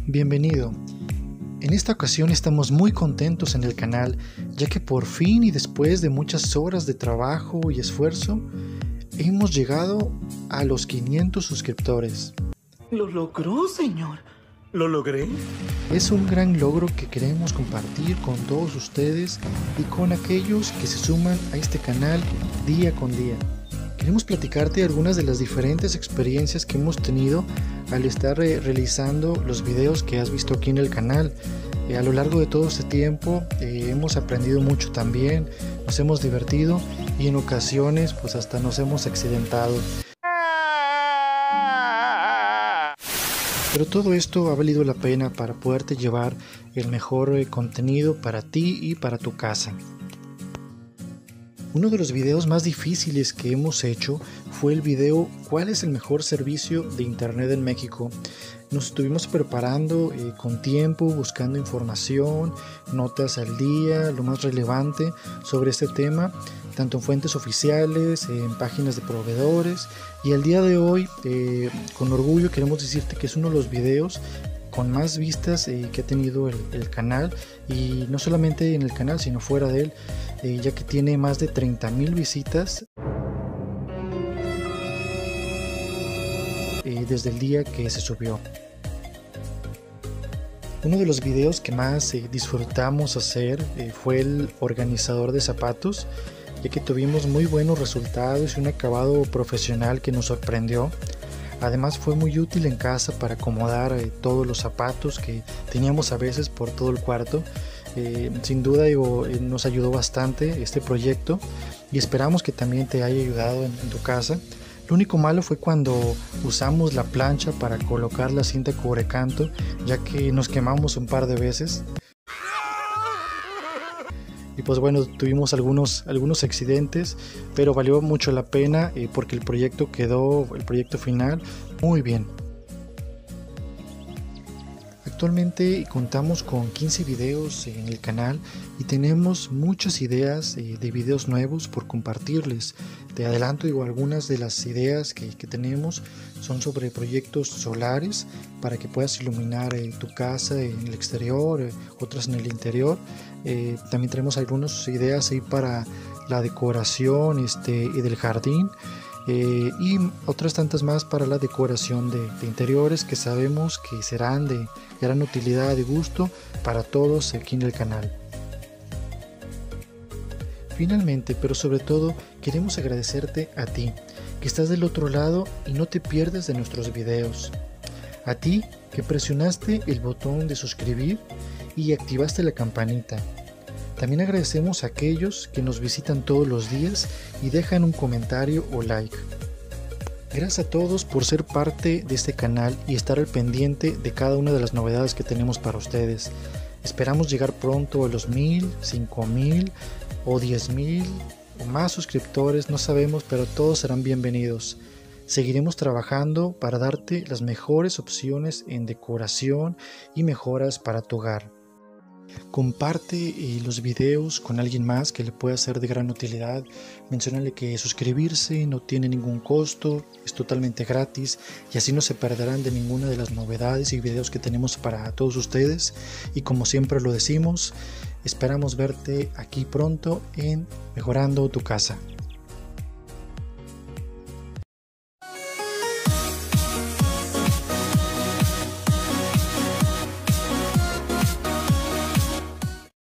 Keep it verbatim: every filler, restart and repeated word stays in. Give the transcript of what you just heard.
Bienvenido. En esta ocasión estamos muy contentos en el canal, ya que por fin y después de muchas horas de trabajo y esfuerzo, hemos llegado a los quinientos suscriptores. Lo logró, señor. ¿Lo logré? Es un gran logro que queremos compartir con todos ustedes y con aquellos que se suman a este canal día con día. Queremos platicarte algunas de las diferentes experiencias que hemos tenido al estar re realizando los videos que has visto aquí en el canal. Eh, a lo largo de todo este tiempo eh, hemos aprendido mucho también, nos hemos divertido y en ocasiones pues hasta nos hemos accidentado. Pero todo esto ha valido la pena para poderte llevar el mejor eh, contenido para ti y para tu casa. Uno de los videos más difíciles que hemos hecho fue el video ¿Cuál es el mejor servicio de internet en México? Nos estuvimos preparando eh, con tiempo, buscando información, notas al día, lo más relevante sobre este tema, tanto en fuentes oficiales, en páginas de proveedores, y el día de hoy eh, con orgullo queremos decirte que es uno de los videos con más vistas eh, que ha tenido el, el canal, y no solamente en el canal sino fuera de él, eh, ya que tiene más de treinta mil visitas eh, desde el día que se subió. Uno de los videos que más eh, disfrutamos hacer eh, fue el organizador de zapatos, ya que tuvimos muy buenos resultados y un acabado profesional que nos sorprendió. Además fue muy útil en casa para acomodar eh, todos los zapatos que teníamos a veces por todo el cuarto. Eh, sin duda digo, eh, nos ayudó bastante este proyecto y esperamos que también te haya ayudado en, en tu casa. Lo único malo fue cuando usamos la plancha para colocar la cinta cubrecanto, ya que nos quemamos un par de veces. Y pues bueno, tuvimos algunos, algunos accidentes, pero valió mucho la pena eh, porque el proyecto quedó, el proyecto final, muy bien. Actualmente contamos con quince videos en el canal y tenemos muchas ideas eh, de videos nuevos por compartirles. Te adelanto, digo, algunas de las ideas que, que tenemos son sobre proyectos solares para que puedas iluminar eh, tu casa en el exterior, eh, otras en el interior. Eh, también tenemos algunas ideas ahí para la decoración este, y del jardín. Eh, y otras tantas más para la decoración de, de interiores que sabemos que serán de gran utilidad y gusto para todos aquí en el canal. Finalmente, pero sobre todo, queremos agradecerte a ti que estás del otro lado y no te pierdes de nuestros videos. A ti que presionaste el botón de suscribir y activaste la campanita. También agradecemos a aquellos que nos visitan todos los días y dejan un comentario o like. Gracias a todos por ser parte de este canal y estar al pendiente de cada una de las novedades que tenemos para ustedes. Esperamos llegar pronto a los mil, cinco mil o diez mil o más suscriptores, no sabemos, pero todos serán bienvenidos. Seguiremos trabajando para darte las mejores opciones en decoración y mejoras para tu hogar. Comparte eh, los videos con alguien más que le pueda ser de gran utilidad. Menciónale que suscribirse no tiene ningún costo, es totalmente gratis y así no se perderán de ninguna de las novedades y videos que tenemos para todos ustedes. Y como siempre lo decimos, esperamos verte aquí pronto en Mejorando tu Casa.